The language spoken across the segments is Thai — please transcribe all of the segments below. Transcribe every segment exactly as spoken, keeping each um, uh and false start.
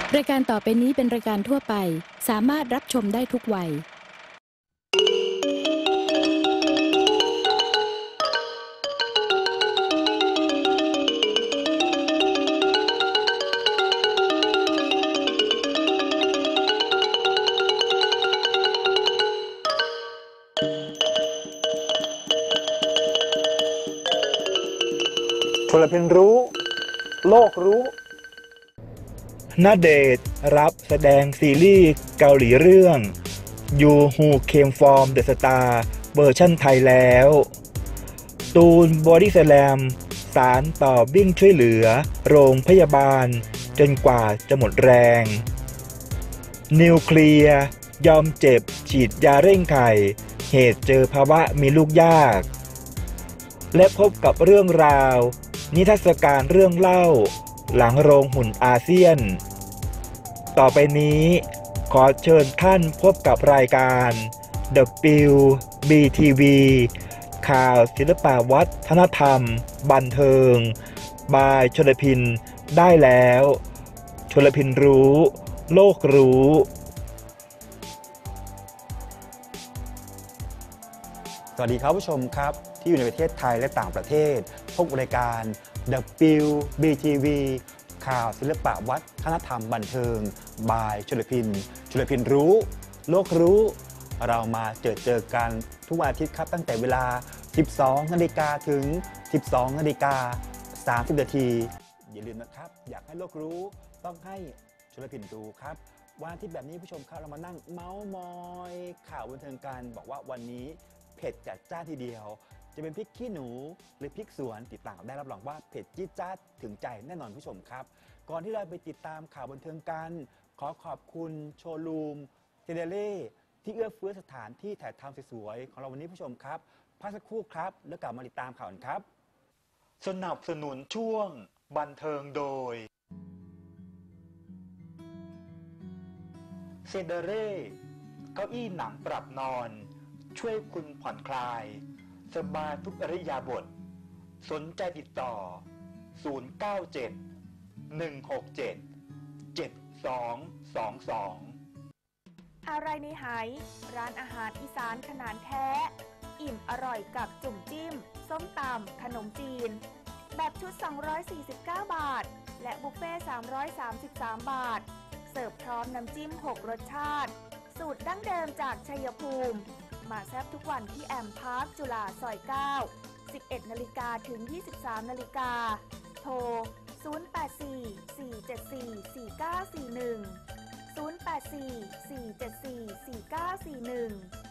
รายการต่อไปนี้เป็นรายการทั่วไปสามารถรับชมได้ทุกวัยชลพินรู้โลกรู้ณเดชน์รับแสดงซีรีส์เกาหลีเรื่อง You Who Came From the Star เวอร์ชั่นไทยแล้วตูนบอดี้สแลมสารต่อวิ่งช่วยเหลือโรงพยาบาลจนกว่าจะหมดแรงนิวเคลียร์ยอมเจ็บฉีดยาเร่งไข่เหตุเจอภาวะมีลูกยากและพบกับเรื่องราวนิทรรศการเรื่องเล่าหลังโรงหุ่นอาเซียนต่อไปนี้ขอเชิญท่านพบกับรายการ ดับเบิลยู บี ที วี ข่าวศิลปวัฒนธรรมบันเทิงบายชลพินได้แล้วชลพินรู้โลกรู้สวัสดีครับผู้ชมครับที่อยู่ในประเทศไทยและต่างประเทศพบรายการ ดับเบิลยู บี ที วี ข่าวศิลปวัฒนธรรมบันเทิงบายชลพินชลพินรู้โลกรู้เรามาเจอเจอกันทุกวันอาทิตย์ครับตั้งแต่เวลา สิบสองนาฬิกา ถึง สิบสองนาฬิกาสามสิบนาทีอย่าลืมนะครับอยากให้โลกรู้ต้องให้ชลพินรู้ครับวันอาทิตย์แบบนี้ผู้ชมครับเรามานั่งเมาส์มอยข่าวบันเทิงกันบอกว่าวันนี้เผ็ดจัดจ้านทีเดียวจะเป็นพริกขี้หนูหรือพริกสวนติดตามได้รับรองว่าเผ็ดจี๊ดจ๊าดถึงใจแน่นอนผู้ชมครับก่อนที่เราไปติดตามข่าวบันเทิงกันขอขอบคุณโชว์รูมเทเดเล่ที่เอื้อเฟื้อสถานที่ถ่ายทำสวยๆของเราวันนี้ผู้ชมครับพักสักครู่ครับแล้วกลับมาติดตามข่าวกันครับสนับสนุนช่วงบันเทิงโดยเซเดเร่เก้าอี้หนังปรับนอนช่วยคุณผ่อนคลายสบายทุกอริยาบถสนใจติดต่อศูนย์ เก้า เจ็ด หนึ่ง หก เจ็ด เจ็ด สอง สอง สองอะไรในไหร้านอาหารอีสานขนาดแท้อิ่มอร่อยกับจุ่มจิ้มส้มตำขนมจีนแบบชุดสองร้อยสี่สิบเก้าบาทและบุฟเฟ่สามร้อยสามสิบสามบาทเสิร์ฟพร้อมน้ำจิ้มหกรสชาติสูตรดั้งเดิมจากชัยภูมิมาแซ่บทุกวันที่แอมพาร์คจุฬาซอยเก้า สิบเอ็ดนาฬิกาถึงยี่สิบสามนาฬิกาโทรศูนย์ แปด สี่ สี่ เจ็ด สี่ สี่ เก้า สี่ หนึ่ง ศูนย์ แปด สี่ สี่ เจ็ด สี่ สี่ เก้า สี่ หนึ่ง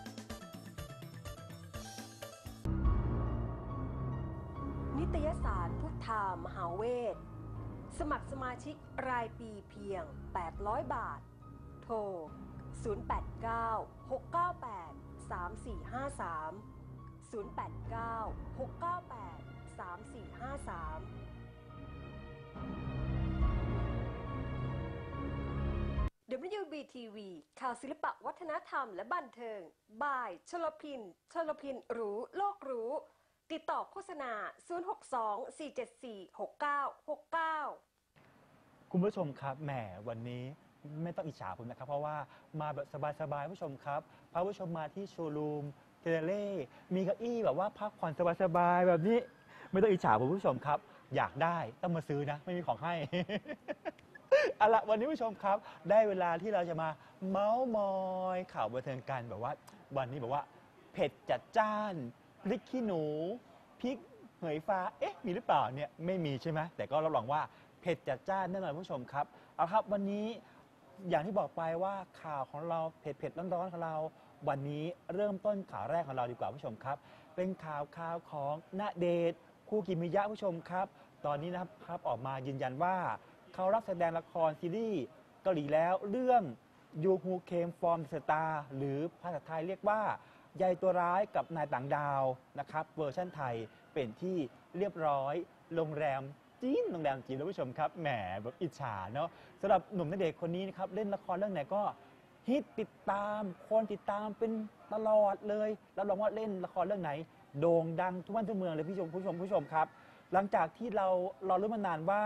นิตยสารพุทธามหาเวทสมัครสมาชิกรายปีเพียงแปดร้อยบาทโทรศูนย์ แปด เก้า หก เก้า แปด สาม สี่ ห้า สาม ศูนย์ แปด เก้า หก เก้า แปด สาม สี่ ห้า สาม ดับเบิลยู บี ที วี ข่าวศิลปะวัฒนธรรมและบันเทิงบายชลพินชลพินรู้โลกรู้ติดต่อโฆษณาศูนย์ หก สอง สี่ เจ็ด สี่ หก เก้า หก เก้าคุณผู้ชมครับแหมวันนี้ไม่ต้องอิจฉาผมนะครับเพราะว่ามาแบบสบายๆผู้ชมครับพาผู้ชมมาที่โชว์รูมเทเลเล่มีเก้าอี้แบบว่าพักผ่อนสบายๆแบบนี้ไม่ต้องอิจฉาผมผู้ชมครับอยากได้ต้องมาซื้อนะไม่มีของให้ เอาละวันนี้ผู้ชมครับได้เวลาที่เราจะมาเมาส์มอยข่าวบันเทิงกันแบบว่าวันนี้แบบว่าเผ็ดจัดจ้านพริกขี้หนูพริกเหยฟ้าเอ๊ะมีหรือเปล่าเนี่ยไม่มีใช่ไหมแต่ก็รับรองว่าเผ็ดจัดจ้านแน่นอนผู้ชมครับเอาครับวันนี้อย่างที่บอกไปว่าข่าวของเราเผ็ดๆร้อนๆของเราวันนี้เริ่มต้นข่าวแรกของเราดีกว่าผู้ชมครับเป็นข่าวข่าวของณเดชน์คูกิมิยะผู้ชมครับตอนนี้นะครับออกมายืนยันว่าเขารับแสดงละครซีรีส์เกาหลีแล้วเรื่อง You Who Came From the Star หรือภาษาไทยเรียกว่ายายตัวร้ายกับนายต่างดาวนะครับเวอร์ชันไทยเป็นที่เรียบร้อยโรงแรมจีนโรงแรมจีนท่านผู้ชมครับแหมแบบอิจฉาเนาะสำหรับหนุ่มณเดชน์คนนี้นะครับเล่นละครเรื่องไหนก็ฮิตติดตามคนติดตามเป็นตลอดเลยแล้วลองว่าเล่นละครเรื่องไหนโด่งดังทั่วบ้านทั่วเมืองเลยผู้ชมผู้ชมผู้ชมครับหลังจากที่เราเรารู้มานานว่า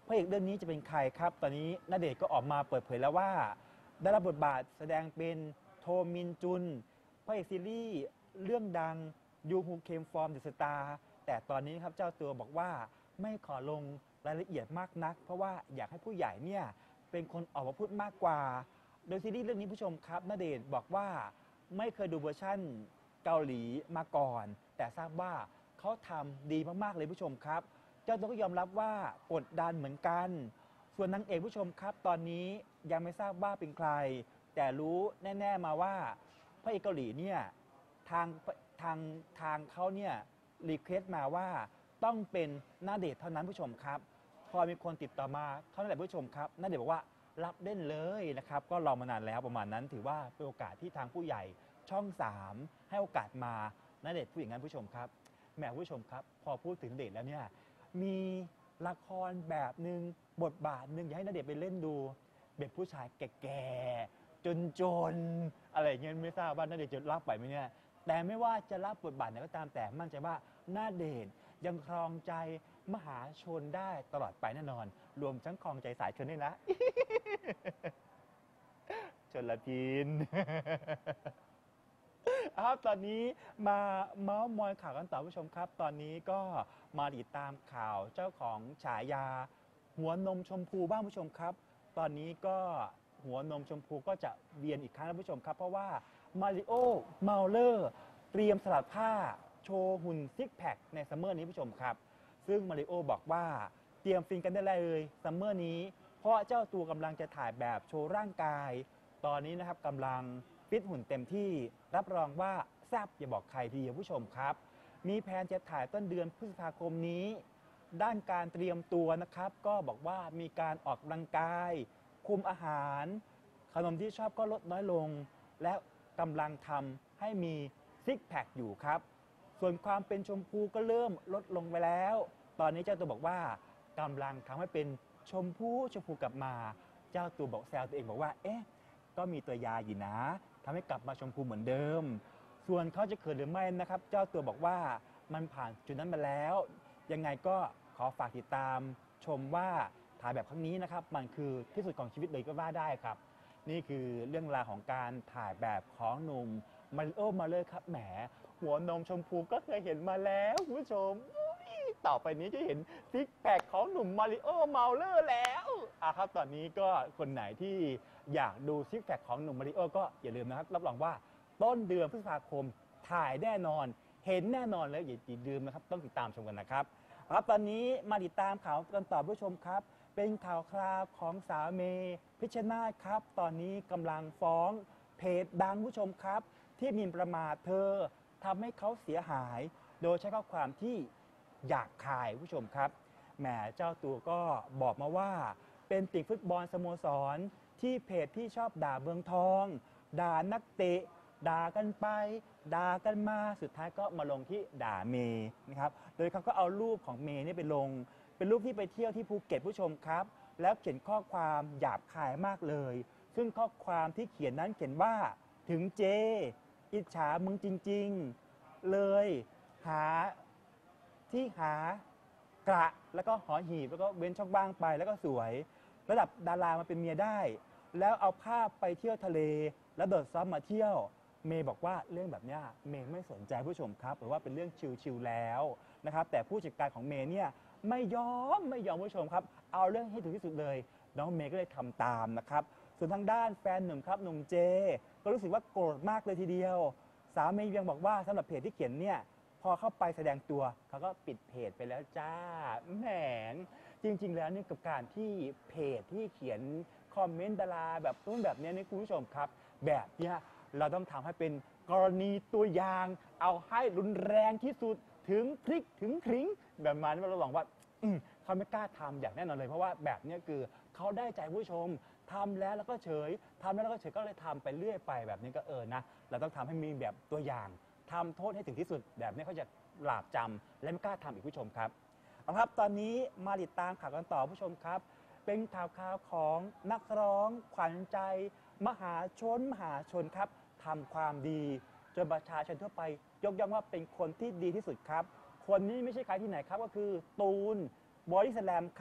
พระเอกเรื่องนี้จะเป็นใครครับตอนนี้ณเดชน์ก็ออกมาเปิดเผยแล้วว่าได้รับบทบาทแสดงเป็นโทมินจุนพระเอกซีรีส์เรื่องดัง You Who Came From the Star แต่ตอนนี้ครับเจ้าตัวบอกว่าไม่ขอลงรายละเอียดมากนักเพราะว่าอยากให้ผู้ใหญ่เนี่ยเป็นคนออกมาพูดมากกว่าโดยซีรีส์เรื่องนี้ผู้ชมครับณเดชน์บอกว่าไม่เคยดูเวอร์ชั่นเกาหลีมาก่อนแต่ทราบว่าเขาทำดีมากๆเลยผู้ชมครับเจ้าตัวก็ยอมรับว่ากดดันเหมือนกันส่วนนางเอกผู้ชมครับตอนนี้ยังไม่ทราบว่าเป็นใครแต่รู้แน่ๆมาว่าพระเอกเกาหลีเนี่ยทางทางทางเขาเนี่ยรีเควสต์มาว่าต้องเป็นณเดชน์เท่านั้นผู้ชมครับพอมีคนติดต่อมาเท่านั้นแหละผู้ชมครับณเดชน์บอกว่ารับเล่นเลยนะครับก็รอมานานแล้วประมาณนั้นถือว่าเป็นโอกาสที่ทางผู้ใหญ่ช่องสามให้โอกาสมาณเดชน์ผู้อย่างนั้นผู้ชมครับแหมผู้ชมครับพอพูดถึงณเดชน์แล้วเนี่ยมีละครแบบหนึ่งบทบาทหนึ่งอยากให้ณเดชน์ไปเล่นดูเป็นผู้ชายแก่ๆจนๆอะไรเงี้ยไม่ทราบว่าณเดชน์จะรับไหวไหมเนี่ยแต่ไม่ว่าจะรับบทบาทไหนก็ตามแต่มั่นใจว่าณเดชน์ยังครองใจมหาชนได้ตลอดไปแน่นอนรวมทั้งครองใจสายชนด้วยนะ ชนละพิน ครับตอนนี้มาเมาส์มอยข่าวกันต่อผู้ชมครับตอนนี้ก็มาติดตามข่าวเจ้าของฉายาหัวนมชมพูบ้างผู้ชมครับตอนนี้ก็หัวนมชมพูก็จะเวียนอีกครั้งนะผู้ชมครับเพราะว่ามาริโอเมาเลอร์เตรียมสลัดผ้าโชว์หุ่นซิกแพคในซัมเมอร์นี้ผู้ชมครับซึ่งมาริโอบอกว่าเตรียมฟินกันได้เลยซัมเมอร์นี้เพราะเจ้าตัวกำลังจะถ่ายแบบโชว์ร่างกายตอนนี้นะครับกำลังฟิตหุ่นเต็มที่รับรองว่าแซ่บอย่าบอกใครทีผู้ชมครับมีแผนจะถ่ายต้นเดือนพฤษภาคมนี้ด้านการเตรียมตัวนะครับก็บอกว่ามีการออกกำลังกายคุมอาหารขนมที่ชอบก็ลดน้อยลงและกำลังทำให้มีซิกแพคอยู่ครับส่วนความเป็นชมพูก็เริ่มลดลงไปแล้วตอนนี้เจ้าตัวบอกว่ากำลังทำให้เป็นชมพูชมพูกลับมาเจ้าตัวบอกแซวตัวเองบอกว่าเอ๊ะก็มีตัวยาอยู่นะทำให้กลับมาชมพูเหมือนเดิมส่วนเขาจะเขินหรือไม่นะครับเจ้าตัวบอกว่ามันผ่านจุดนั้นมาแล้วยังไงก็ขอฝากติดตามชมว่าถ่ายแบบครั้งนี้นะครับมันคือที่สุดของชีวิตเลยก็ว่าได้ครับนี่คือเรื่องราวของการถ่ายแบบของหนุ่มมาริโอมาเลยครับแหมหัวนมชมพูก็เคยเห็นมาแล้วคุณผู้ชมต่อไปนี้จะเห็นซิกแพคของหนุ่มมาริโอเมาเลอร์แล้วอ่ะครับตอนนี้ก็คนไหนที่อยากดูซิกแพคของหนุ่มมาริโอก็อย่าลืมนะครับรับรองว่าต้นเดือนพฤษภาคมถ่ายแน่นอนเห็นแน่นอนแล้วอย่าลืมนะครับต้องติดตามชมกันนะครับครับตอนนี้มาติดตามข่าวกันต่อผู้ชมครับเป็นข่าวคราวของสาวเมพิชชนาธิ์ครับตอนนี้กำลังฟ้องเพจดังผู้ชมครับที่หมิ่นประมาทเธอทำให้เขาเสียหายโดยใช้ข้อความที่อยากขายผู้ชมครับแหมเจ้าตัวก็บอกมาว่าเป็นติ่งฟุตบอลสโมสรที่เพจที่ชอบด่าเมืองทองด่านักเตะด่ากันไปด่ากันมาสุดท้ายก็มาลงที่ด่าเมย์นะครับโดยเขาก็เอารูปของเมย์นี่ไปลงเป็นรูปที่ไปเที่ยวที่ภูเก็ตผู้ชมครับแล้วเขียนข้อความหยาบคายมากเลยซึ่งข้อความที่เขียนนั้นเขียนว่าถึงเจอิจฉามึงจริงๆเลยหาที่หากระแล้วก็หอหีบแล้วก็เว้นช่องว่างไปแล้วก็สวยระดับดารามาเป็นเมียได้แล้วเอาภาพไปเที่ยวทะเลแล้วโดดซ้อมมาเที่ยวเมย์บอกว่าเรื่องแบบนี้เมย์ไม่สนใจผู้ชมครับหรือว่าเป็นเรื่องชิลๆแล้วนะครับแต่ผู้จัดการของเมย์เนี่ยไม่ยอมไม่ยอมผู้ชมครับเอาเรื่องให้ถึงที่สุดเลยน้องเมย์ก็เลยทำตามนะครับส่วนทางด้านแฟนหนุ่มครับหนุ่มเจก็รู้สึกว่าโกรธมากเลยทีเดียวสาวเมย์ยังบอกว่าสำหรับเพจที่เขียนเนี่ยพอเข้าไปแสดงตัวเขาก็ปิดเพจไปแล้วจ้าแหมจริงๆแล้วนี่กับการที่เพจที่เขียนคอมเมนต์ดาราแบบต้นแบบนี้นี่คุณผู้ชมครับแบบเนี้ยเราต้องทำให้เป็นกรณีตัวอย่างเอาให้รุนแรงที่สุดถึงพริกถึงคริ้งแบบนั้นเราหวังว่าเขาไม่กล้าทำอย่างแน่นอนเลยเพราะว่าแบบนี้คือเขาได้ใจผู้ชมทำแล้วแล้วก็เฉยทำแล้วแล้วก็เฉยก็เลยทำไปเรื่อยไปแบบนี้ก็เออนะเราต้องทำให้มีแบบตัวอย่างทำโทษให้ถึงที่สุดแบบนี้เขาจะหลาบจำและไม่กล้าทำอีกผู้ชมครับเอาครับตอนนี้มาติดตามข่าวกันต่อผู้ชมครับเป็นข่าวข่าวของนักร้องขวัญใจมหาชนมหาชนครับทำความดีจนประชาชนทั่วไปยกย่องว่าเป็นคนที่ดีที่สุดครับคนนี้ไม่ใช่ใครที่ไหนครับก็คือตูนบอดี้สแลมครับ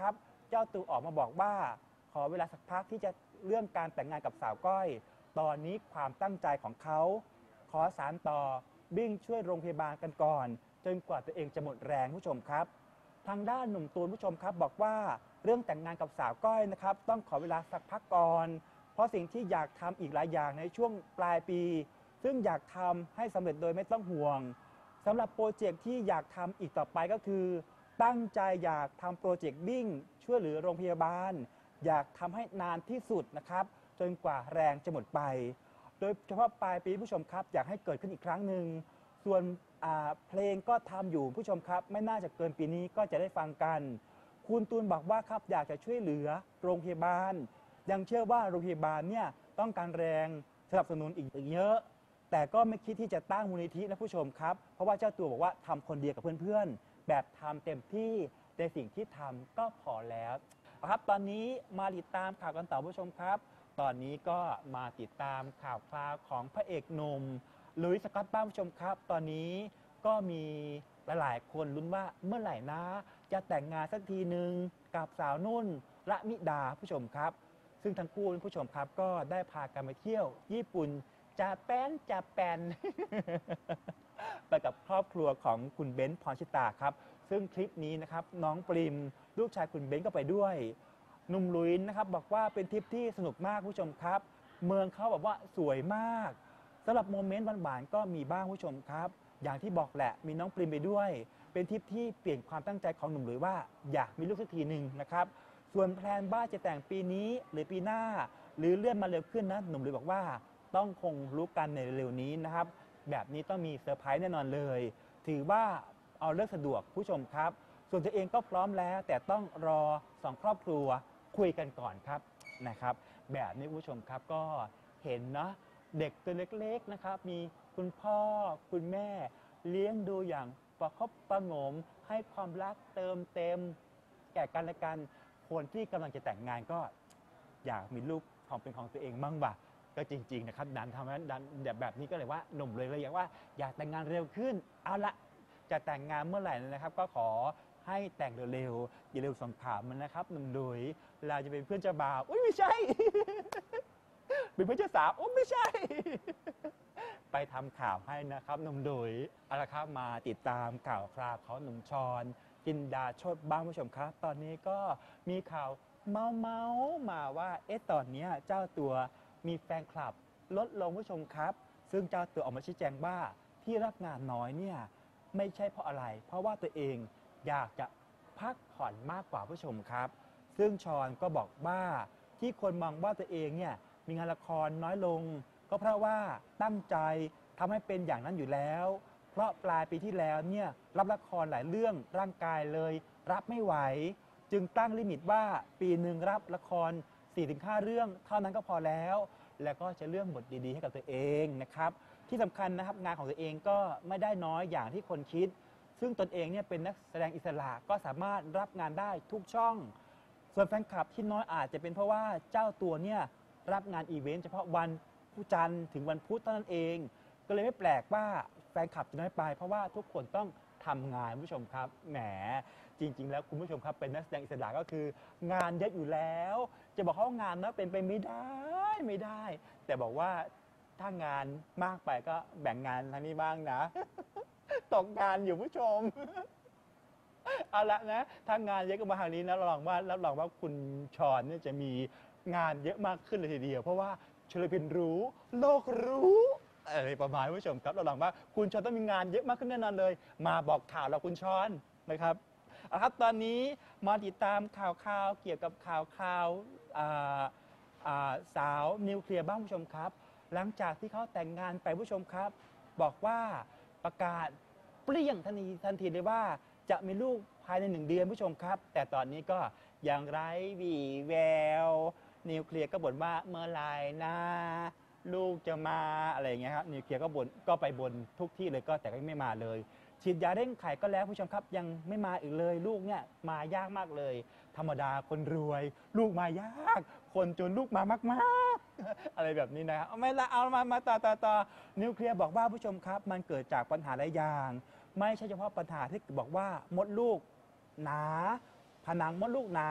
เจ้าตัวออกมาบอกว่าขอเวลาสักพักที่จะเรื่องการแต่งงานกับสาวก้อยตอนนี้ความตั้งใจของเขาขอสานต่อบิ้งช่วยโรงพยาบาลกันก่อนจนกว่าตัวเองจะหมดแรงผู้ชมครับทางด้านหนุ่มตูนผู้ชมครับบอกว่าเรื่องแต่งงานกับสาวก้อยนะครับต้องขอเวลาสักพักก่อนเพราะสิ่งที่อยากทำอีกหลายอย่างในช่วงปลายปีซึ่งอยากทำให้สำเร็จโดยไม่ต้องห่วงสำหรับโปรเจกต์ที่อยากทำอีกต่อไปก็คือตั้งใจอยากทำโปรเจกต์บิ้งช่วยเหลือโรงพยาบาลอยากทำให้นานที่สุดนะครับจนกว่าแรงจะหมดไปโดยเฉพาะปลายปีผู้ชมครับอยากให้เกิดขึ้นอีกครั้งหนึ่งส่วนเพลงก็ทำอยู่ผู้ชมครับไม่น่าจะเกินปีนี้ก็จะได้ฟังกันคุณตูนบอกว่าครับอยากจะช่วยเหลือโรงพยาบาลยังเชื่อว่าโรงพยาบาลเนี่ยต้องการแรงสนับสนุนอีกเยอะแต่ก็ไม่คิดที่จะตั้งมูลนิธินะผู้ชมครับเพราะว่าเจ้าตัวบอกว่าทำคนเดียวกับเพื่อนๆแบบทำเต็มที่ในสิ่งที่ทำก็พอแล้วครับตอนนี้มาติดตามข่าวกันต่อผู้ชมครับตอนนี้ก็มาติดตามข่าวคราวของพระเอกหนุ่มลุยส์ สก็อตบ้างผู้ชมครับตอนนี้ก็มีหลายๆคนลุ้นว่าเมื่อไหร่นะจะแต่งงานสักทีหนึ่งกับสาวนุ่นละมิดาผู้ชมครับซึ่งทั้งคู่ผู้ชมครับก็ได้พากันไปเที่ยวญี่ปุ่นจาแปนจาแปน ไปกับครอบครัวของคุณเบนซ์ พรชิตาครับซึ่งคลิปนี้นะครับน้องปริมลูกชายคุณเบนซ์ก็ไปด้วยหนุ่มลุยส์นะครับบอกว่าเป็นทริปที่สนุกมากผู้ชมครับเมืองเขาแบบว่าสวยมากสำหรับโมเมนต์หวานๆก็มีบ้างผู้ชมครับอย่างที่บอกแหละมีน้องปริมไปด้วยเป็นทริปที่เปลี่ยนความตั้งใจของหนุ่มลุยส์ว่าอยากมีลูกสักทีหนึ่งนะครับส่วนแพลนบ้านจะแต่งปีนี้หรือปีหน้าหรือเลื่อนมาเร็วขึ้นนะหนุ่มลุยส์บอกว่าต้องคงรู้กันในเร็วนี้นะครับแบบนี้ต้องมีเซอร์ไพรส์แน่นอนเลยถือว่าเอาเลิกสะดวกผู้ชมครับส่วนตัวเองก็พร้อมแล้วแต่ต้องรอสองครอบครัวคุยกันก่อนครับนะครับแบบนี้ผู้ชมครับก็เห็นเนาะเด็กตัวเล็กๆนะครับมีคุณพ่อคุณแม่เลี้ยงดูอย่างประคบประหงมให้ความรักเติมเต็มแก่กันและกันคนที่กำลังจะแต่งงานก็อยากมีลูกของเป็นของตัวเองมั่งบ่ะก็จริงๆนะครับดันทำให้ดันแบบนี้ก็เลยว่าหนุ่มเลยเลยอยากว่าอยากแต่งงานเร็วขึ้นเอาละจะแต่งงานเมื่อไหร่นะครับก็ขอให้แต่งเร็วๆอย่าเร็วส่งข่าวมันนะครับหนุ่มดุยเราจะเป็นเพื่อนเจ้าบ่าวอุ้ยไม่ใช่ เป็นเพื่อนเจ้าสาวโอ้ไม่ใช่ ไปทำข่าวให้นะครับหนุ่มดุยเอาละครับมาติดตามข่าวคราวของหนุ่มชรจินดาโชติบ้างผู้ชมครับตอนนี้ก็มีข่าวเมาเมามาว่าเอ๊ะตอนนี้เจ้าตัวมีแฟนคลับลดลงผู้ชมครับซึ่งเจ้าตัวออกมาชี้แจงว่าที่รับงานน้อยเนี่ยไม่ใช่เพราะอะไรเพราะว่าตัวเองอยากจะพักผ่อนมากกว่าผู้ชมครับซึ่งชอนก็บอกว่าที่คนมองว่าตัวเองเนี่ยมีงานละครน้อยลงก็เพราะว่าตั้งใจทำให้เป็นอย่างนั้นอยู่แล้วเพราะปลายปีที่แล้วเนี่ยรับละครหลายเรื่องร่างกายเลยรับไม่ไหวจึงตั้งลิมิตว่าปีหนึ่งรับละคร สี่ถึงห้า เรื่องเท่านั้นก็พอแล้วแล้วก็จะเลือกบทดีๆให้กับตัวเองนะครับที่สำคัญนะครับงานของตัวเองก็ไม่ได้น้อยอย่างที่คนคิดซึ่งตนเองเนี่ยเป็นนักแสดงอิสระก็สามารถรับงานได้ทุกช่องส่วนแฟนคลับที่น้อยอาจจะเป็นเพราะว่าเจ้าตัวเนี่ยรับงานอีเวนต์เฉพาะวันพุธจันทร์ถึงวันพุธเท่านั้นเองก็เลยไม่แปลกว่าแฟนคลับจะน้อยไปเพราะว่าทุกคนต้องทำงานผู้ชมครับแหมจริงๆแล้วคุณผู้ชมครับเป็นนักแสดงอิสระก็คืองานเยอะอยู่แล้วจะบอกว่างานน้อยเป็นไปไม่ได้ไม่ได้แต่บอกว่าถ้างานมากไปก็แบ่งงานทางนี้บ้างนะ ตกงานอยู่ผู้ชม เอาละนะถ้างานเยอะก็มาทางนี้นะรับรองว่ารับรองว่าคุณชอนเนี่ยจะมีงานเยอะมากขึ้นเลยทีเดียวเพราะว่าเฉลยเป็นรู้โลกรู้อะไรประมาณผู้ชมครับรับรองว่าคุณชอนต้องมีงานเยอะมากขึ้นแน่นอนเลยมาบอกข่าวเราคุณชอนนะครับเอาครับตอนนี้มาติดตามข่าวข่าวเกี่ยวกับข่าวข่าวสาวนิวเคลียร์บ้างผู้ชมครับหลังจากที่เขาแต่งงานไปผู้ชมครับบอกว่าประกาศเปรี้ยงทันทีทันทีเลยว่าจะมีลูกภายในหนึ่งเดือนผู้ชมครับแต่ตอนนี้ก็ยังไร้วี่แววนิวเคลียร์ก็บ่นว่าเมื่อไรนะลูกจะมาอะไรอย่างเงี้ยครับนิวเคลียร์ก็บ่นก็ไปบ่นทุกที่เลยก็แต่ก็ไม่มาเลยฉีดยาเร่งไข่ก็แล้วผู้ชมครับยังไม่มาอีกเลยลูกเนี่ยมายากมากเลยธรรมดาคนรวยลูกมายากคนจนลูกมามากๆอะไรแบบนี้นะครับเอาไม่ละเอามามาต่อต่อต่อนิวเคลียร์บอกว่าผู้ชมครับมันเกิดจากปัญหาหลายอย่างไม่ใช่เฉพาะปัญหาที่บอกว่ามดลูกหนาผนังมดลูกหนา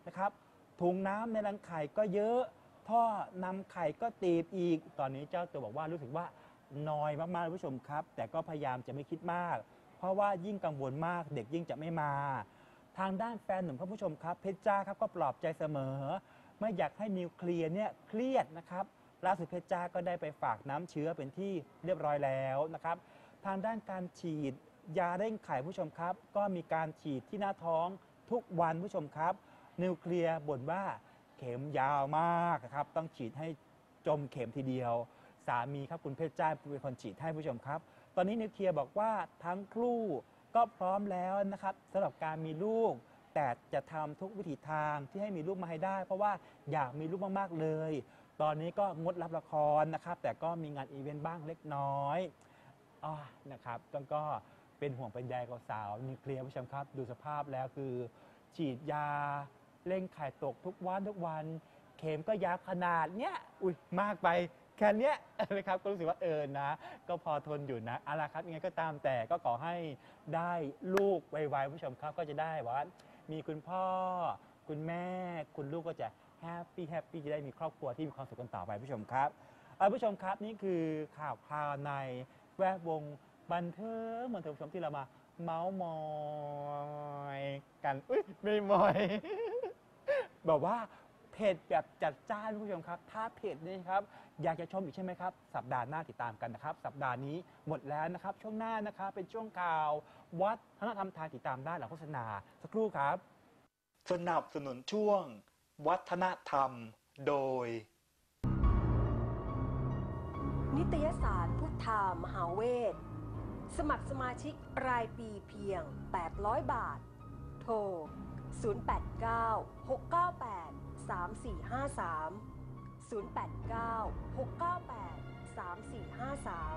นะครับถุงน้ำในรังไข่ก็เยอะท่อนำไข่ก็ตีบอีกตอนนี้เจ้าตัวบอกว่ารู้สึกว่าน้อยมากๆผู้ชมครับแต่ก็พยายามจะไม่คิดมากเพราะว่ายิ่งกังวลมากเด็กยิ่งจะไม่มาทางด้านแฟนหนุ่มครับผู้ชมครับเพชรจ้าครับก็ปลอบใจเสมอไม่อยากให้นิวเคลียร์เนี่ยเครียดนะครับล่าสุดเพชรจ้าก็ได้ไปฝากน้ำเชื้อเป็นที่เรียบร้อยแล้วนะครับทางด้านการฉีดยาเร่งไข่ผู้ชมครับก็มีการฉีดที่หน้าท้องทุกวันผู้ชมครับนิวเคลียร์บ่นว่าเข็มยาวมากครับต้องฉีดให้จมเข็มทีเดียวสามีครับคุณเพชรจ้าเป็นคนฉีดให้ผู้ชมครับตอนนี้นิวเคลียร์บอกว่าทั้งคู่ก็พร้อมแล้วนะครับสำหรับการมีลูกแต่จะทำทุกวิถีทางที่ให้มีลูกมาให้ได้เพราะว่าอยากมีลูกมากๆเลยตอนนี้ก็งดรับละครนะครับแต่ก็มีงานอีเวนต์บ้างเล็กน้อยอ๋อนะครับก็เป็นห่วงเป็นใยกับสาวนิวเคลียร์ผู้ชมครับดูสภาพแล้วคือฉีดยาเร่งไข่ตกทุกวันทุกวันเข็มก็ยาวขนาดเนี้ยอุ้ยมากไปแค่นี้นะครับก็รู้สึกว่าเออนะก็พอทนอยู่นะอะไรครับยังไงก็ตามแต่ก็ขอให้ได้ลูกไวๆผู้ชมครับก็จะได้ว่ามีคุณพ่อคุณแม่คุณลูกก็จะแฮปปี้แฮปปี้จะได้มีครอบครัวที่มีความสุขกันต่อไปผู้ชมครับผู้ชมครับนี่คือข่าวคราวในแวดวงบันเทิงเหมือนท่านผู้ชมที่เรามาเมาส์มอยกันอุ้ยไม่มอยแบบว่าเผ็ดแบบจัดจ้านผู้ชมครับถ้าเผ็ดนี่ครับอยากจะชมอีกใช่ไหมครับสัปดาห์หน้าติดตามกันนะครับสัปดาห์นี้หมดแล้วนะครับช่วงหน้านะครับเป็นช่วงข่าววัฒนธรรมไทยติดตามได้หลังโฆษณาสักครู่ครับสนับสนุนช่วงวัฒนธรรมโดยนิตยสารพุทธามหาเวทสมัครสมาชิกรายปีเพียงแปดร้อยบาทโทรศูนย์ แปด เก้า หก เก้า แปด สาม สี่ ห้า สาม ศูนย์ แปด เก้า หก เก้า แปด สาม สี่ ห้า สาม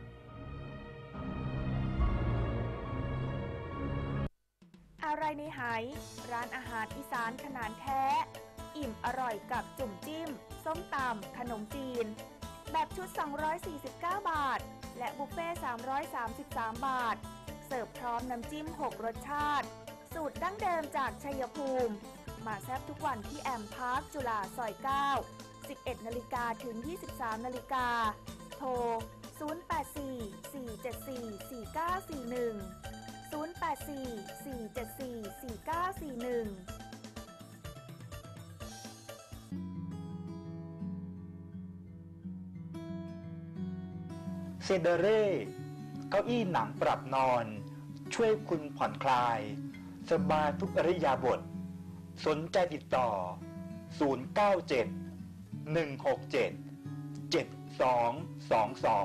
อะไรในไหร้านอาหารอีสานขนาดแท้ อิ่มอร่อยกับจุ่มจิ้ม ส้มตำขนมจีน แบบชุด สองร้อยสี่สิบเก้า บาท และบุฟเฟ่ต์ สามร้อยสามสิบสาม บาท เสิร์ฟพร้อมน้ำจิ้ม หก รสชาติ สูตรดั้งเดิมจากชัยภูมิ มาแซ่บทุกวันที่แอมพาร์คจุฬาซอย เก้า สิบเอ็ด นาฬิกาถึง ยี่สิบสาม นาฬิกา โทร ศูนย์ แปด สี่ สี่ เจ็ด สี่ สี่ เก้า สี่ หนึ่ง ศูนย์ แปด สี่ สี่ เจ็ด สี่ สี่ เก้า สี่ หนึ่งเซเดเร่เก้าอี้หนังปรับนอนช่วยคุณผ่อนคลายสบายทุกอริยาบถสนใจติดต่อศูนย์ เก้า เจ็ด หนึ่ง หก เจ็ด เจ็ด สอง สอง สอง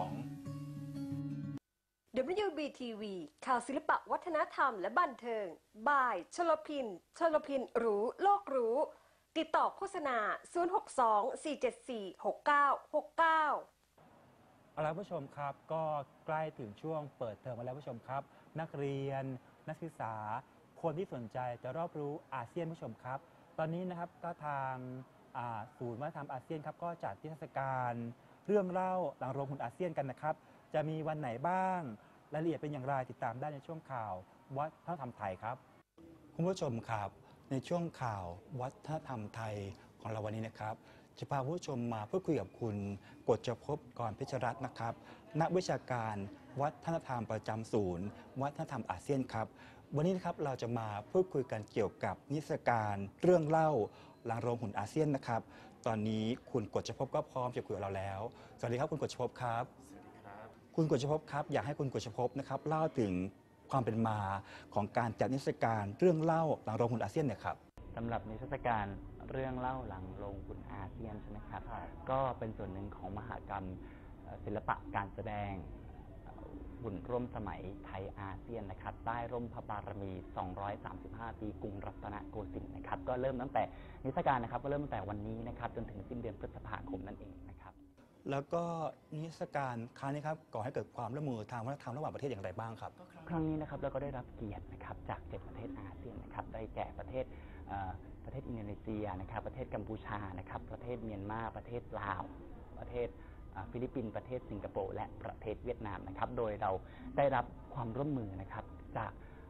ดับเบิลยู บี ที วี ข่าวศิลปะวัฒนธรรมและบันเทิงบ่ายชลพินชลพินรู้โลกรู้ติดต่อโฆษณาศูนย์ หก สอง สี่ เจ็ด สี่ หก เก้า หก เก้าเอาละผู้ชมครับก็ใกล้ถึงช่วงเปิดเทอมมาแล้วผู้ชมครับนักเรียนนักศึกษาคนที่สนใจจะรอบรู้อาเซียนผู้ชมครับตอนนี้นะครับก็ทางศูนย์วัฒนธรรมอาเซียนครับก็จัดนิทรรศการเรื่องเล่าหลังโรงหุ่นอาเซียนกันนะครับจะมีวันไหนบ้างรายละเอียดเป็นอย่างไรติดตามได้ในช่วงข่าววัฒนธรรมไทยครับคุณผู้ชมครับในช่วงข่าววัฒนธรรมไทยของเราวันนี้นะครับจะพาผู้ชมมาพูดคุยกับคุณกฤษภพ กรเพชรรัตน์นะครับนักวิชาการวัฒนธรรมประจำศูนย์วัฒนธรรมอาเซียนครับวันนี้นะครับเราจะมาพูดคุยกันเกี่ยวกับนิทรรศการเรื่องเล่าหลังโรงหุ่นอาเซียนนะครับตอนนี้คุณกฤษภพก็พร้อมจะคุยกับเราแล้วสวัสดีครับคุณกฤษภพครับสวัสดีครับคุณกฤษภพครับอยากให้คุณกฤษภพนะครับเล่าถึงความเป็นมาของการจัดนิทรรศการเรื่องเล่าหลังโรงหุ่นอาเซียนเนี่ยครับสำหรับนิทรรศการเรื่องเล่าหลังโรงหุ่นอาเซียนใช่ไหมครับก็เป็นส่วนหนึ่งของมหกรรมศิลปะการแสดงหุ่นร่วมสมัยไทยอาเซียนนะครับใต้ร่มพระบารมีสองร้อยสามสิบห้าปีกรุงรัตนโกสินทร์นะครับก็เริ่มตั้งแต่นิทรรศการนะครับก็เริ่มตั้งแต่วันนี้นะครับจนถึงสิ้นเดือนพฤษภาคมนั่นเองนะครับแล้วก็นิทรรศการครั้งนี้ครับก่อให้เกิดความร่วมมือทางวัฒนธรรมระหว่างประเทศอย่างไรบ้างครับครั้งนี้นะครับเราก็ได้รับเกียรตินะครับจากเจ็ดประเทศอาเซียนนะครับได้แก่ประเทศประเทศอินโดนีเซียนะครับประเทศกัมพูชานะครับประเทศเมียนมาประเทศลาวประเทศฟิลิปปินส์ประเทศสิงคโปร์และประเทศเวียดนามนะครับโดยเราได้รับความร่วมมือนะครับจาก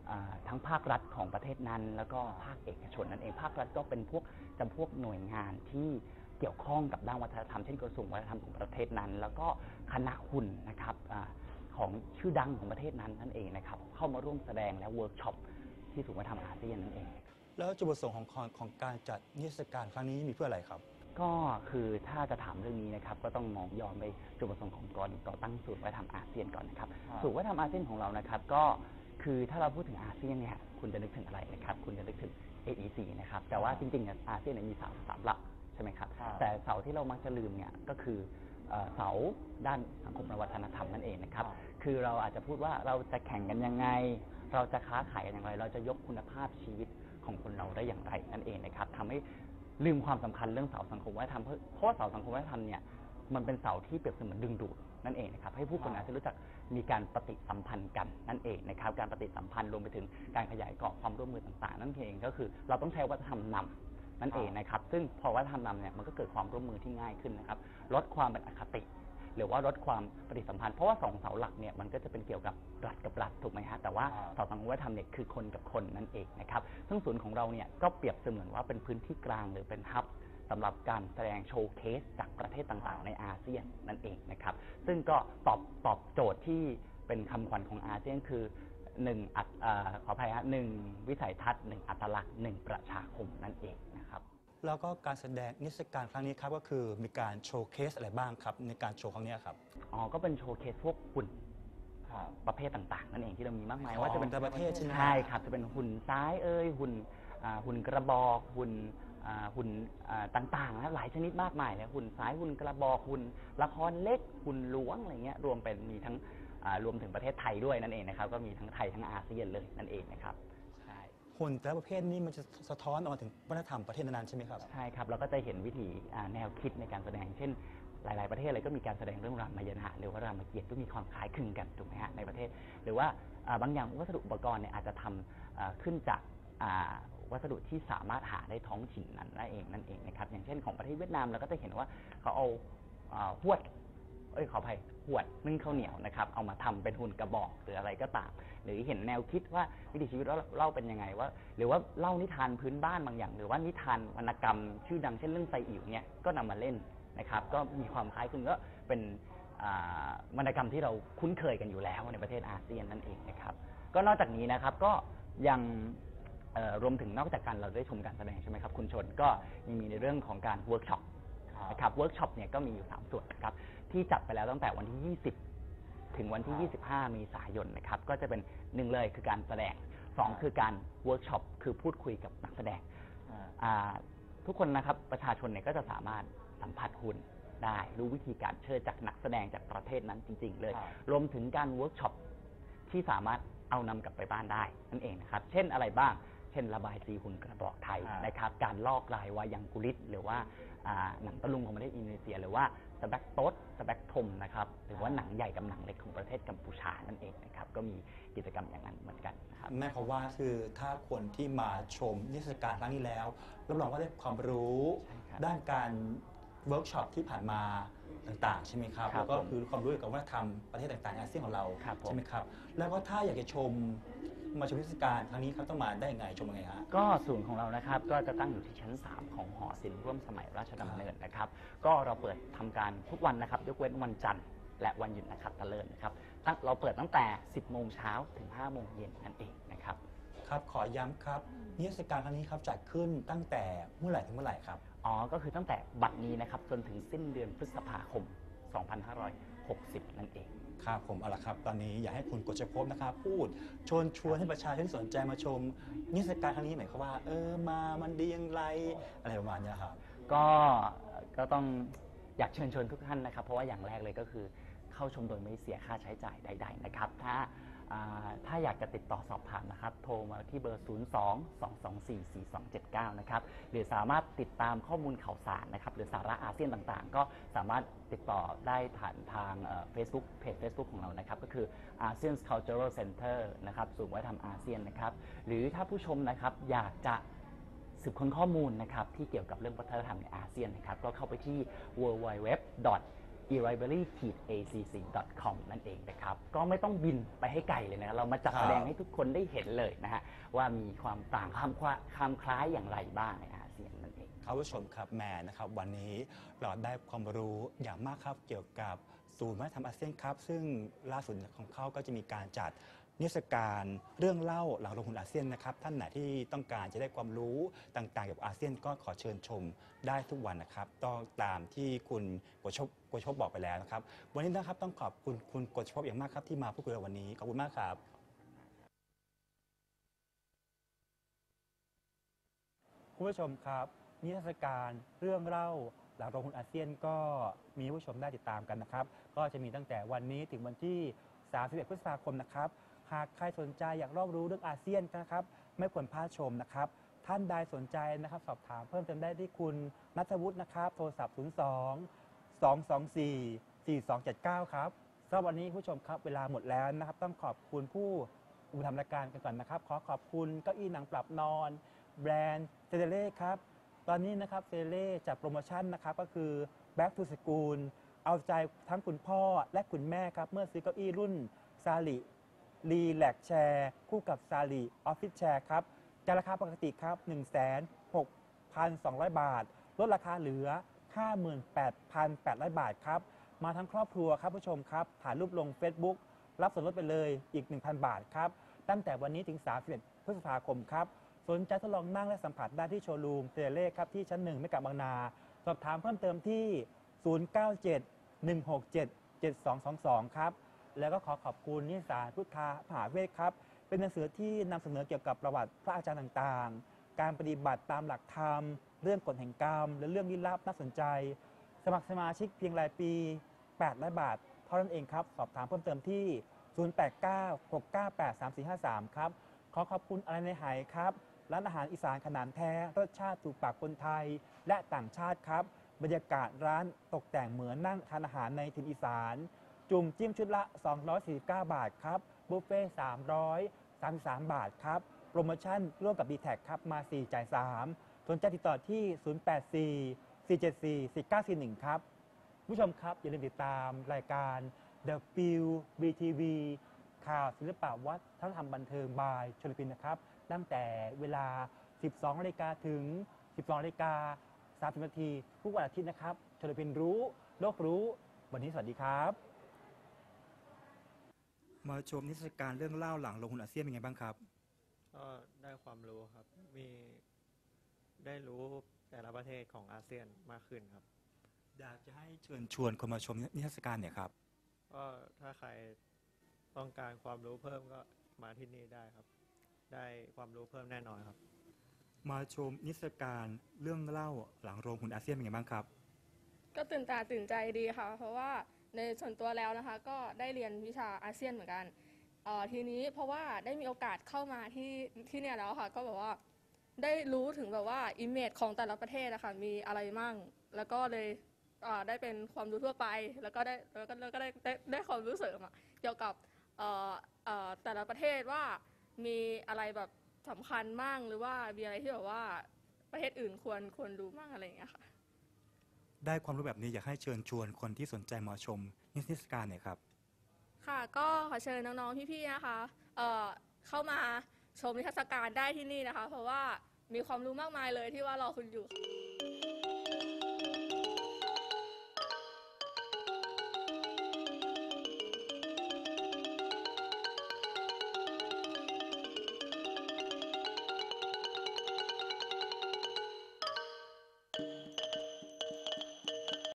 ทั้งภาครัฐของประเทศนั้นแล้วก็ภาคเอกชนนั่นเองภาครัฐก็เป็นพวกจำพวกหน่วยงานที่เกี่ยวข้องกับด้านวัฒนธรรมเช่นกระทรวงวัฒนธรรมของประเทศนั้นแล้วก็คณะหุ่นนะครับของชื่อดังของประเทศนั้นนั่นเองนะครับเข้ามาร่วมแสดงและเวิร์กช็อปที่ศูนย์วัฒนธรรมอาเซียนนั่นเองแล้วจุดประสงค์ของของการจัดนิทรรศการครั้งนี้มีเพื่ออะไรครับก็คือถ้าจะถามเรื่องนี้นะครับก็ต้องมองย้อนไปจุดประสงค์ของก่อนก่อตั้งศูนย์วัฒนธรรมอาเซียนก่อนนะครับศูนย์วัฒนธรรมอาเซียนของเรานะครับก็คือถ้าเราพูดถึงอาเซียนเนี่ยคุณจะนึกถึงอะไรนะครับคุณจะนึกถึง เอ อี ซี นะครับแต่ว่าจริงๆอาเซียนมีสามสามหลักใช่ไหมครับแต่เสาที่เรามักจะลืมเนี่ยก็คือเสาด้านสังคมและวัฒนธรรมนั่นเองนะครับคือเราอาจจะพูดว่าเราจะแข่งกันยังไงเราจะค้าขายกันอย่างไรเราจะยกคุณภาพชีวิตของคนเราได้อย่างไรนั่นเองนะครับทำให้ลืมความสำคัญเรื่องเสาสังคมวัฒนธรรมเพราะว่าเสาสังคมวัฒนธรรมเนี่ยมันเป็นเสาที่เปรียบเสมือนดึงดูดนั่นเองนะครับให้ผู้คนอาจจะรู้จักมีการปฏิสัมพันธ์กันนั่นเองนะครับการปฏิสัมพันธ์รวมไปถึงการขยายเกาะความร่วมมือต่างๆนั่นเองก็คือเราต้องใช้วัฒนธรรมนำนั่นเองนะครับซึ่งพอวัฒนธรรมนำเนี่ยมันก็เกิดความร่วมมือที่ง่ายขึ้นนะครับลดความเป็นอคติหรือว่าลดความปฏิสัมพันธ์เพราะว่าสองเสาหลักเนี่ยมันก็จะเป็นเกี่ยวกับรัฐกับรัฐถูกไหมฮะแต่ว่าเสาสังคมวัฒนธรรมเนี่ยคือคนกับคนนั่นเองนะครับซึ่งศูนย์ของเราเนี่ยก็เปรียบเสมือนว่าเป็นพื้นที่กลางหรือเป็นฮับสำหรับการแสดงโชว์เคสจากประเทศต่างๆในอาเซียนนั่นเองนะครับซึ่งก็ตอบตอบโจทย์ที่เป็นคำขวัญของอาเซียนคือหนึ่งอัตขออภัยฮะหนึ่งวิสัยทัศน์หนึ่งอัตลักษณ์หนึ่งประชาคมนั่นเองนะครับแล้วก็การแสดงนิทรรศการครั้งนี้ครับก็คือมีการโชว์เคสอะไรบ้างครับในการโชว์ครั้งนี้ครับอ๋อก็เป็นโชว์เคสพวกหุ่นประเภทต่างๆนั่นเองที่เรามีมากมายว่าจะเป็นประเภทใช่ไหมใช่ครับจะเป็นหุ่นซ้ายเอ้ยหุ่นหุ่นกระบอกหุ่นหุ่นต่างๆนะหลายชนิดมากมายเลยหุ่นซ้ายหุ่นกระบอกหุ่นละครเล็กหุ่นหลวงอะไรเงี้ยรวมเป็นมีทั้งรวมถึงประเทศไทยด้วยนั่นเองนะครับก็มีทั้งไทยทั้งอาเซียนเลยนั่นเองนะครับใช่หุ่นแต่ละประเภทนี้มันจะสะท้อนออกมาถึงวัฒนธรรมประเทศนั้นๆใช่ไหมครับใช่ครับเราก็จะเห็นวิธีแนวคิดในการแสดงเช่นหลายๆประเทศเลยก็มีการแสดงเรื่องรามายณะหรือว่ารามเกียรติ์ก็มีความคล้ายคลึงกันถูกไหมฮะในประเทศหรือว่าบางอย่างวัสดุอุปกรณ์เนี่ยอาจจะทำขึ้นจากวัสดุที่สามารถหาได้ท้องถิ่นนั้นนั่นเองนั่นเองนะครับอย่างเช่นของประเทศเวียดนามเราก็จะเห็นว่าเขาเอาหวดเอ้ยขออภัยหวดนึ่งข้าวเหนียวนะครับเอามาทำเป็นหุ่นกระบอกหรืออะไรก็ตามหรือเห็นแนวคิดว่าวิถีชีวิตเล่าเป็นยังไงว่าหรือว่าเล่านิทานพื้นบ้านบางอย่างหรือว่านิทานวรรณกรรมชื่อดังเช่นเรื่องไซอิ๋วเนี่ยก็นำมาเล่นนะครับก็มีความคล้ายคลึงก็เป็นวรรณกรรมที่เราคุ้นเคยกันอยู่แล้วในประเทศอาเซียนนั่นเองนะครับก็นอกจากนี้นะครับก็ยังรวมถึงนอกจากการเราได้ชมการแสดงใช่ไหมครับคุณชนก็ยังมีในเรื่องของการเวิร์กช็อปนะครับเวิร์กช็อปเนี่ยก็มีอยู่สามส่วนนะครับที่จัดไปแล้วตั้งแต่วันที่ยี่สิบถึงวันที่ยี่สิบห้าเมษายนนะครับก็จะเป็นหนึ่งเลยคือการแสดงสองคือการเวิร์กช็อปคือพูดคุยกับนักแสดงทุกคนนะครับประชาชนเนี่ยก็จะสามารถสัมผัสหุ่นได้รู้วิธีการเชิดจากนักแสดงจากประเทศนั้นจริงๆเลยรวมถึงการเวิร์กช็อปที่สามารถเอานำกลับไปบ้านได้นั่นเองนะครับเช่นอะไรบ้างเช่นระบายสีหุ่นกระบอกไทยนะครับการลอกลายวายังกุลิตหรือว่าหนังตะลุงของประเทศอินโดนีเซียหรือว่าสแบ็กโต๊ดสแบ็กทมนะครับหรือว่าหนังใหญ่กับหนังเล็กของประเทศกัมพูชานั่นเองนะครับก็มีกิจกรรมอย่างนั้นเหมือนกันนะครับแม่เขาว่าคือถ้าคนที่มาชมนิทรรศการครั้งนี้แล้วรับรองว่าได้ความรู้ด้านการเวิร์กช็อปที่ผ่านมาต่างๆใช่ไหมครับแล้วก็คือความรู้เกี่ยวกับวัฒนธรรมประเทศต่างๆในอาเซียนของเราใช่ไหมครับแล้วก็ถ้าอยากจะชมมาชมนิทรรศการครั้งนี้ครับต้องมาได้ยังไงชมยังไงฮะก็ศูนย์ของเรานะครับก็จะตั้งอยู่ที่ชั้นสามของหอศิลป์ร่วมสมัยราชดำเนินนะครับก็เราเปิดทำการทุกวันนะครับยกเว้นวันจันทร์และวันหยุดนะครับตะเลิศนะครับเราเปิดตั้งแต่สิบโมงเช้าถึงห้าโมงเย็นนั่นเองนะครับครับขอย้ำครับนิทรรศการครั้งนี้ครับจัดขึ้นตั้งแต่เมื่อไหร่ถึงเมื่อไหร่ครับอ๋อก็คือตั้งแต่บัดนี้นะครับจนถึงสิ้นเดือนพฤษภาคมสองพันห้าร้อยหกสิบนั่นเองครับผมเอาละครับตอนนี้อยากให้คุณกฤษภพนะครับพูดชวนชวนให้ประชาชนสนใจมาชมนิทรรศการครั้งนี้หมายความว่าเออมามันดีอย่างไรอะไรประมาณนี้ครับก็ก็ต้องอยากเชิญชวนทุกท่านนะครับเพราะว่าอย่างแรกเลยก็คือเข้าชมโดยไม่เสียค่าใช้จ่ายใดๆนะครับถ้าถ้าอยากจะติดต่อสอบถามนะครับโทรมาที่เบอร์ ศูนย์ สอง สอง สอง สี่ สี่ สอง เจ็ด เก้า นะครับหรือสามารถติดตามข้อมูลข่าวสารนะครับหรือสาระอาเซียนต่างๆก็สามารถติดต่อได้ผ่านทางเฟซบุ๊กเพจ Facebook ของเรานะครับก็คือ ASEAN Cultural Center นะครับศูนย์วัฒนธรรมอาเซียนนะครับหรือถ้าผู้ชมนะครับอยากจะสืบค้นข้อมูลนะครับที่เกี่ยวกับเรื่องวัฒนธรรมในอาเซียนนะครับก็เข้าไปที่ ดับเบิลยู ดับเบิลยู ดับเบิลยู ดอทอี ไลบรารี เอ ซี ซี ดอท คอม นั่นเองนะครับก็ไม่ต้องบินไปให้ไกลเลยนะครับเรามาจัดแสดงให้ทุกคนได้เห็นเลยนะฮะว่ามีความต่างความความคล้ายอย่างไรบ้างในอาเซียนนั่นเองท่านผู้ชมครับแหมนะครับวันนี้เราได้ความรู้อย่างมากครับเกี่ยวกับศูนย์วัฒนธรรมอาเซียนครับซึ่งล่าสุดของเขาก็จะมีการจัดนิทรรศการเรื่องเล่าหลังลงทุนอาเซียนนะครับท่านไหนที่ต้องการจะได้ความรู้ต่างๆเกี่ยวกับอาเซียนก็ขอเชิญชมได้ทุกวันนะครับต้องตามที่คุณกฤษภกฤษภบอกไปแล้วนะครับวันนี้นะครับต้องขอบคุณคุณกฤษภอย่างมากครับที่มาพูดคุยในวันนี้ขอบคุณมากครับคุณผู้ชมครับนิทรรศการเรื่องเล่าหลังลงทุนอาเซียนก็มีผู้ชมได้ติดตามกันนะครับก็จะมีตั้งแต่วันนี้ถึงวันที่สามสิบเอ็ดพฤษภาคมนะครับหากใครสนใจอยากรอบรู้เรื่องอาเซียนนะครับไม่ควรพลาดชมนะครับท่านใดสนใจนะครับสอบถามเพิ่มเติมได้ที่คุณณัฐวุฒินะครับโทรศัพท์ศูนย์ สอง สอง สอง สี่ สี่ สอง เจ็ด เก้าครับสำหรับวันนี้ผู้ชมครับเวลาหมดแล้วนะครับต้องขอบคุณผู้อุปถัมภ์รายการกันก่อนนะครับขอขอบคุณเก้าอี้หนังปรับนอนแบรนด์เซเดเล่ครับตอนนี้นะครับเซเดเล่จัดโปรโมชั่นนะครับก็คือ Back to School เอาใจทั้งคุณพ่อและคุณแม่ครับเมื่อซื้อเก้าอี้รุ่นซาลิรีแลกแชร์คู่กับซาลิออฟฟิศแชร์ครับจากราคาปกติครับ หนึ่งแสนหกพันสองร้อย บาทลดราคาเหลือ ห้าหมื่นแปดพันแปดร้อย บาทครับมาทั้งครอบครัวครับผู้ชมครับถ่ายรูปลง Facebook รับส่วนลดไปเลยอีก หนึ่งพัน บาทครับตั้งแต่วันนี้ถึงสามสิบเอ็ดพฤษภาคมครับสนใจทดลองนั่งและสัมผัสได้ที่โชว์รูมเซเล่ครับที่ชั้นหนึ่งไม่กลับบางนาสอบถามเพิ่มเติมที่ ศูนย์ เก้า เจ็ด หนึ่ง หก เจ็ด เจ็ด สอง สอง สอง ครับแล้วก็ขอขอบคุณนิสสารพุทธามหาเวทครับเป็นหนังสือที่นำเสนอเกี่ยวกับประวัติพระอาจารย์ต่างๆการปฏิบัติตามหลักธรรมเรื่องกฎแห่งกรรมและเรื่องลี้ลับน่าสนใจสมัครสมาชิกเพียงรายปีแปดร้อยบาทเท่านั้นเองครับสอบถามเพิ่มเติมที่ ศูนย์ แปด เก้า หก เก้า แปด สาม สี่ ห้า สาม ครับขอขอบคุณอะไรในหายครับร้านอาหารอีสานขนาดแท้รสชาติถูกปากคนไทยและต่างชาติครับบรรยากาศร้านตกแต่งเหมือนนั่งทานอาหารในถิ่นอีสานจุ่มจิ้มชุดละสองร้อยสี่สิบเก้าบาทครับบุฟเฟ่สามร้อยสามสิบสามบาทครับโปรโมชั่นร่วมกับ ดี แท็ก ครับมาสี่จ่ายสามสนใจติดต่อที่ ศูนย์ แปด สี่ สี่ เจ็ด สี่ สี่ เก้า สี่ หนึ่ง ครับผู้ชมครับอย่าลืมติดตามรายการ The Fill บี ที วี ข่าวศิลปะวัฒนธรรมบันเทิงบายชลปินนะครับตั้งแต่เวลา สิบสองนาฬิกา ถึง สิบสองนาฬิกาสามสิบ นาทีทุกวันอาทิตย์นะครับชลปินรู้โลกรู้วันนี้สวัสดีครับมาชมนิทรรศการเรื่องเล่าหลังลงทุนอาเซียนเป็นไงบ้างครับก็ได้ความรู้ครับมีได้รู้แต่ละประเทศของอาเซียนมากขึ้นครับอยากจะให้เชิญชวนคนมาชมนิทรรศการเนี่ยครับก็ถ้าใครต้องการความรู้เพิ่มก็มาที่นี่ได้ครับได้ความรู้เพิ่มแน่นอนครับมาชมนิทรรศการเรื่องเล่าหลังโรงหุ้นอาเซียนเป็นไงบ้างครับก็ตื่นตาตื่นใจดีค่ะเพราะว่าในส่วนตัวแล้วนะคะก็ได้เรียนวิชาอาเซียนเหมือนกันทีนี้เพราะว่าได้มีโอกาสเข้ามาที่ที่เนี่ยแล้วค่ะก็แบบว่าได้รู้ถึงแบบว่าอิมเมจของแต่ละประเทศนะคะมีอะไรมั่งแล้วก็เลยได้เป็นความรู้ทั่วไปแล้วก็ได้แล้วก็แล้วก็ได้ได้ได้ความรู้เสริมเกี่ยวกับแต่ละประเทศว่ามีอะไรแบบสำคัญมั่งหรือว่ามีอะไรที่แบบว่าประเทศอื่นควรควรรู้มั่งอะไรอย่างเงี้ยค่ะได้ความรู้แบบนี้อยากให้เชิญชวนคนที่สนใจมาชมนิทรรศการหน่อยครับค่ะก็ขอเชิญน้องๆพี่ๆนะคะเอ่อเข้ามาชมนิทรรศการได้ที่นี่นะคะเพราะว่ามีความรู้มากมายเลยที่ว่ารอคุณอยู่